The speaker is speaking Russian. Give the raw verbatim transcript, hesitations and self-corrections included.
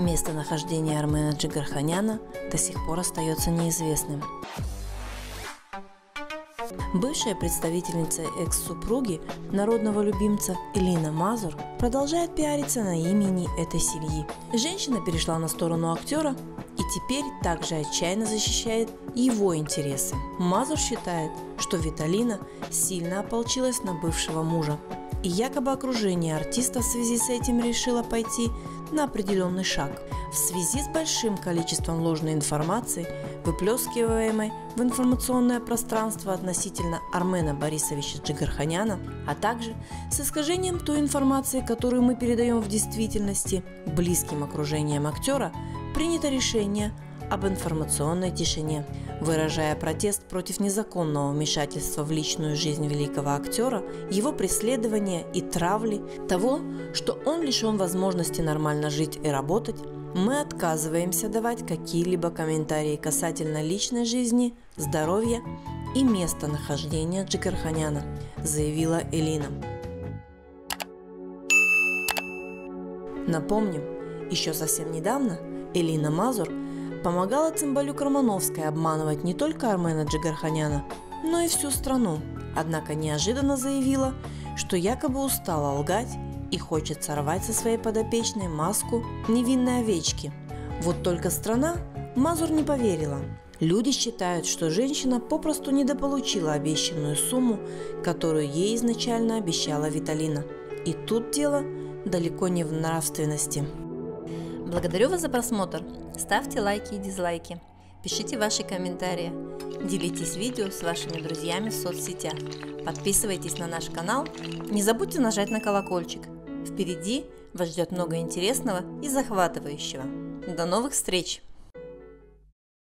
Местонахождение Армена Джигарханяна до сих пор остается неизвестным. Бывшая представительница экс-супруги, народного любимца Элина Мазур, продолжает пиариться на имени этой семьи. Женщина перешла на сторону актера и теперь также отчаянно защищает его интересы. Мазур считает, что Виталина сильно ополчилась на бывшего мужа, и якобы окружение артиста в связи с этим решило пойти на определенный шаг. В связи с большим количеством ложной информации, выплескиваемой в информационное пространство относительно Армена Борисовича Джигарханяна, а также с искажением той информации, которую мы передаем в действительности близким окружением актера, принято решение об информационной тишине. Выражая протест против незаконного вмешательства в личную жизнь великого актера, его преследования и травли, того, что он лишен возможности нормально жить и работать, мы отказываемся давать какие-либо комментарии касательно личной жизни, здоровья и местонахождения Джигарханяна, заявила Элина. Напомним, еще совсем недавно Элина Мазур помогала Цимбалюк Романовской обманывать не только Армена Джигарханяна, но и всю страну. Однако неожиданно заявила, что якобы устала лгать и хочет сорвать со своей подопечной маску невинной овечки. Вот только страна Мазур не поверила. Люди считают, что женщина попросту недополучила обещанную сумму, которую ей изначально обещала Виталина. И тут дело далеко не в нравственности. Благодарю вас за просмотр. Ставьте лайки и дизлайки. Пишите ваши комментарии. Делитесь видео с вашими друзьями в соцсетях. Подписывайтесь на наш канал. Не забудьте нажать на колокольчик. Впереди вас ждет много интересного и захватывающего. До новых встреч!